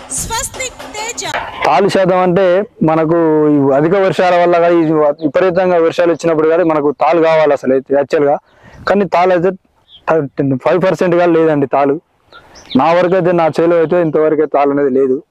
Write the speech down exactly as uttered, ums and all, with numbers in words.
Swastik Teja. తాలు శాతం అంటే మనకు అధిక వర్షాల వల్ల విపరీతంగా వర్షాలు వచ్చినప్పుడు కానీ మనకు తాలు కావాలి అసలు అయితే యాక్చువల్గా. కానీ తాలు అయితే ఫైవ్ పర్సెంట్గా లేదండి తాలు. నా వరకు అయితే నా చేలో అయితే ఇంతవరకు తాలు అనేది లేదు.